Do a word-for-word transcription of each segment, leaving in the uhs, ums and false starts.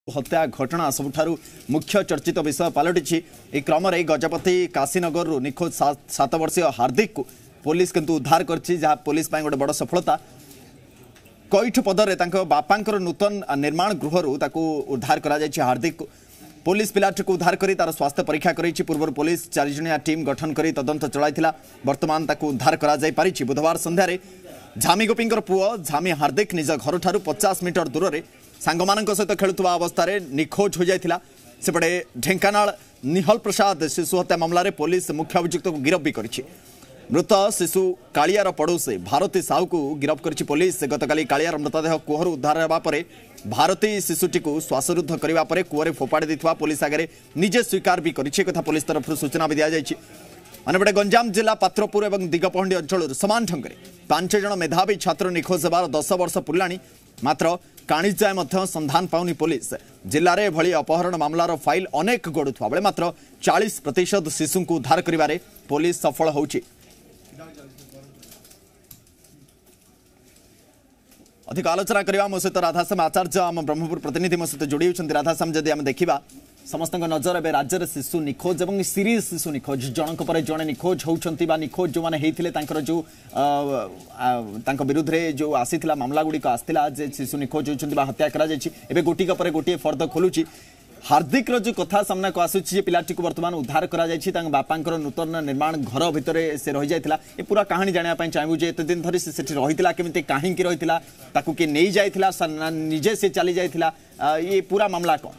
हत्या घटना सबुठारु मुख्य चर्चित विषय पलटि क्रम गजपति काशीनगर निखोज सात वर्षीय हार्दिक को पुलिस किंतु उद्धार करछि जहाँ पुलिस गोटे बड़ सफलता। कैठ पदरे बापांकर नूतन निर्माण गृहरु ताकू उद्धार करा जायछि हार्दिक को पुलिस पिलाटी को उद्धार करी तार स्वास्थ्य परीक्षा करिछि। पूर्व पुलिस चारिजणिया टीम गठन करी तदंत चलाइथिला। वर्तमान ताकू उद्धार करा जाय पारिछि। बुधवार संध्यारे झामी गोपींकर पुओ झामी हार्दिक निज घर ठारू पचास मीटर दूर रे सांगमानक सहित खेलुवा अवस्था निखोज हो जाता। सेपटे ढेंकानाल निहल प्रसाद शिशु हत्या मामला रे पुलिस मुख्य अभियुक्त को गिरफ्त भी करिछि। मृत शिशु कालियार पड़ोसी भारती साहू को गिरफ्त करिछि पुलिस। गतकाली कालियार मृतदेह कुहरु उद्धार हेबा परे भारती शिशुटी को श्वासरुद्ध करबा परे कुआरे फोपाड़ी देथिबा पुलिस आगे निजे स्वीकार भी करिछि। कथा पुलिस तरफ सूचना भी दिया जायछि। अन्यपटे गंजाम जिला पात्रपुर और दिगपहंडी अंचल समान ढंग से पांच जन मेधावी छात्र निखोज होबार दस वर्ष पुराणी मात्र काणी जाए संधान पाउनी पुलिस। जिले में भली अपहरण मामलार फाइल अनेक गड़ुवा बेले मात्र चालीस प्रतिशत शिशु को उद्धार करिबारे पुलिस सफल होउछि। अधिक आलोचना करवा मो सहित राधाश्याम आचार्य आम ब्रह्मपुर प्रतिनिधि मो सहित जोड़ी होती। राधाश्याम जदि आम देखा समस्त नजर ए राज्य में शिशु निखोज और सीरीज शिशु निखोज जनक पर जड़े निखोज होती निखोज जो मैंने होते जो विरुद्ध रे जो आसीथिला मामला गुड़िक आसला शिशु निखोज होती हत्या कर गोटिक पर गोटे फर्द खोलुची। हार्दिक जो कथा सामना को आसूची पिलाटी को वर्तमान उद्धार करा बापांकर नूतन निर्माण घर भितर से रही जाता। ये पूरा कहानी जानापी चाहूँ जे एत दिन धरी से रही केमी कहीं रही किए नहीं जाता निजे से चली जाता ये पूरा मामला कौन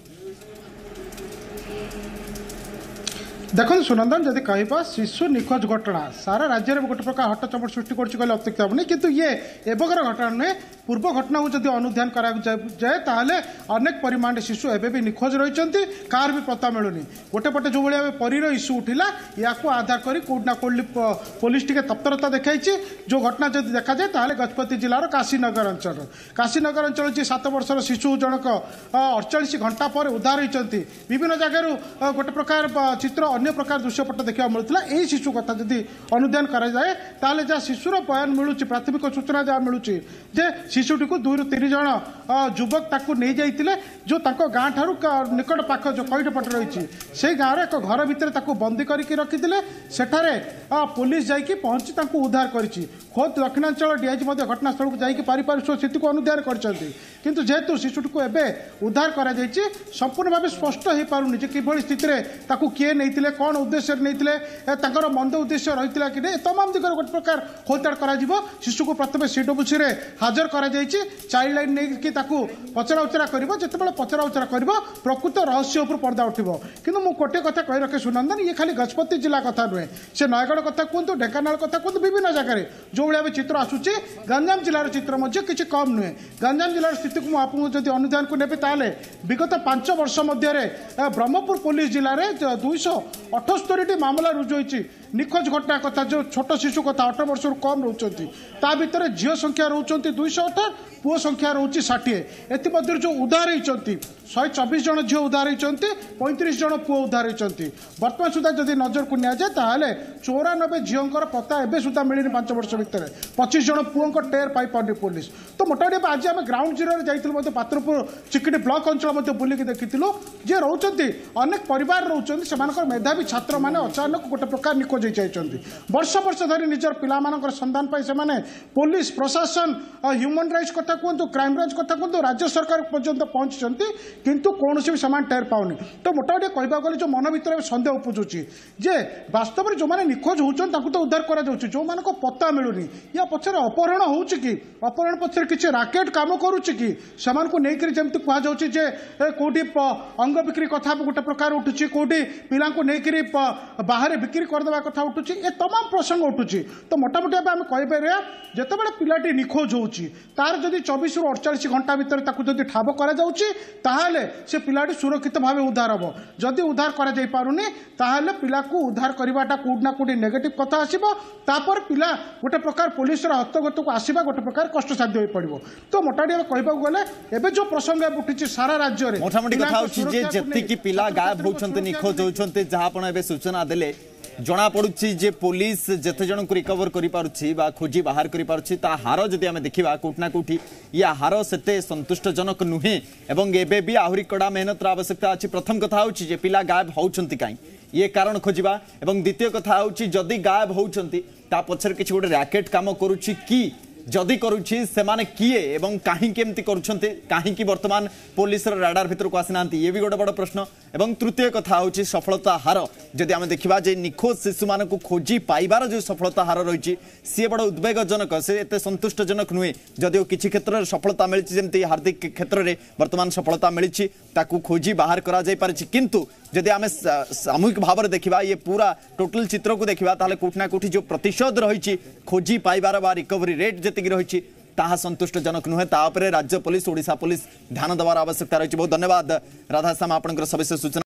देखो सुनंदन जदि कह शिशु निखोज घटना सारा राज्य में गोटे प्रकार हटचमट सृष्टि कर अत्युक्त हेनी किंतु ये एबगर घटना नुहे पूर्व घटना को जब अनुधान करा जाए ताहले अनेक परिमाण शिशु एवं भी निखोज रही कार भी पता मिलूनी। गोटे पटे जो भाई परीर इश्यू उठिला या आधार कर कौटना कौटी पुलिस टी तत्परता देखा जो घटना जब देखा जाए ताहले गजपति जिलार काशीनगर अंचल काशीनगर अंचल जी सात वर्षर शिशु जनक अड़चाश घंटा पर उद्धार होती विभिन्न जगार गोटे प्रकार चित्र अन्य प्रकार दृश्यपट देखा मिलूला। यही शिशु कथा जदि अनुधान करा जाए ताहले जहाँ शिशुर बयान मिलूँ प्राथमिक सूचना जहाँ मिलूँ जे शिशुटी को दुई रु तीन जन युवक ताकू नहीं जाइतिले जो ताको गाँ ठारू निकट पाख जो कैठ पट रही से गाँव एक घर भितर ताकू बंदी करके रखिथिले। सेठारे पुलिस जाइकी पहुंची ताकू उद्धार करिछि। खोद दक्षिणांचल डीआईजी घटनास्थल को जाइकी पारिपार्श्विक स्थिति को अनुधान करछन्ति किंतु जेहेतु शिशुटी को एबे उद्धार करा जाइछि संपूर्ण भाव स्पष्ट हो पारुनी जे किभଳି स्थिति रे ताकू किए नैतिले कौन उद्देश्य नैतिले तांकर मंद उद्देश्य रहितिला कि नहीं तमाम दिगर गोटे प्रकार खोलताड़ करा जिवो। शिशु को प्रथमे सीडब्ल्यूसी रे हाजर करा जाइछि। चाइल्ड लाइन नहीं ताकू पचरा उचरा करिवो जेतेबेले पचरा उचरा करिवो प्रकृत रहस्य उपर पर्दा उठिवो। किंतु मु कोटे कथा कहि रखे सुनंदन ये खाली गजपति जिला कथा नुहे से नयगढ़ कथा कहतु ढेंकानाल कथा कहतु विभिन्न जगह जो भाई चित्र आसूची गंजाम जिलार चित्र मध्य किसी कम नुहे। गंजाम जिलार स्थिति को आपको जब अनुधान को नेबे ताले विगत पांच वर्ष मध्य ब्रह्मपुर पुलिस जिले में दुईश अठस्तरी मामला रुजु होती निखोज घटना कथा जो छोट शिशु कथा अठर वर्ष कम रोचती ता भितर झील संख्या रोचती दुईश अठर पुओ संख्या रोचे षाठिए एमध्य जो उद्धार होती शहे चौबीस जन झील उद्धार होती पैंतीस जन पुओ उद्धार होती। बर्तमान सुधा जब नजर को नियाजाए ताहले चौरानबे झीलर पता एवं सुधा मिलनी पांच वर्ष भितर पच्चीस जन पुओं टेर पाई पारनी पुलिस। तो मोटामोटी आज आम ग्राउंड जीरो जाइए पात्रपुर चिकिटी ब्लक अंचल बुलिक देखीलु जे रोचती अनेक परिवार रोचती से मेधावी छात्र मैंने अचानक गोटे प्रकार निखोज होती वर्ष वर्ष धरी निजर पिला संधान पाई से पुलिस प्रशासन ह्यूमन राइट्स कथा कहतु क्राइम ब्रांच कथा कहतु राज्य सरकार पर्यंत पहुंची किंतु कौन भी सामान टेर पाऊनी। तो मोटामोटी कहवा गले जो मन भर सन्देह उपजुची जे वास्तव में जो मैंने निखोज होती तो उद्धार करा जो मान पता मिलूनी या पचर अपहरण हो कि अपहरण पचर किसी राकेट काम करुच्ची कि नहीं जमी कहुचे कौटी अंग बिक्री कथा गोटे प्रकार उठुची कौटी पिला नहीं बाहर बिक्री करदे कथा उठुची ए तमाम प्रसंग उठुची। तो मोटामोटी आम कहीपर जितेबाला पिलाटी निखोज होची तार जदि चौबीस रु अड़चाश घंटा भितर जदि ठाब करा ताहले से पिलाटी सुरक्षित भाव उद्धार हम जदि उद्धार करा जाई पारुनी ताहले पिला को उद्धार करवाटा कोडना कोडी नेगेटिव कथा आसीबो तापर पिला गोटे प्रकार पुलिस हस्तगत को आसीबा गोटे प्रकार कष्टसाध्य हो पड़ो। तो मोटामोटी कहवा गले एबे जो प्रसंग उठी सारा राज्य में मोटामोटी कथा जे जति की पिला गायब होउछन्ते निखोज होउछन्ते जहां पण एबे सूचना देले जना पड़ुछि जे पुलिस जेते जन को रिकवर करि पारुछि बा खोजी बाहर करि पारुछि ता हार जदि आमे देखिबा कोठना कोठी या हार सेते संतुष्टजनक नुहे एवं एबे भी आहुरी कड़ा मेहनतर आवश्यकता अछि। प्रथम कथा होछि जे पिला गायब होउछंती काई ये कारण खोजिबा एवं द्वितीय कथा होछि जदि गायब होउछंती ता पछर किछि गोटे रैकेट काम करूछि कि जदि करुछि सेमाने किए एवं काहे केमति करूछंते काहे कि वर्तमान पुलिस रो राडार भितर को आसिनांती ये भी गोटे बड़ प्रश्न। एवं तृतीय कथा होछि सफलता हार जदि आमे देखिबा जे निखोज शिशु मान को खोजी पाइबार जो सफलता हार रही सी बड़ उद्वेगजनक से एते संतुष्टजनक नुहे जदिओ किछि क्षेत्र में सफलता मिली जेमती हार्दिक क्षेत्र में वर्तमान सफलता मिली ताकू खोजी बाहर करा जाय पारिछि किंतु जदि आमे सामूहिक भाव में देखिबा ये पूरा टोटल चित्र को देखिबा ताले कोठना कोठी जो प्रतिशत रही खोजी पाइबार बा रिकवरी रेट जेतिक रही ताहा संतुष्टजनक नुहे ता उपरे राज्य पुलिस ओडिशा पुलिस ध्यान देवार आवश्यकता रही। बहुत धन्यवाद राधाश्याम आपनकर सविशेष सूचना।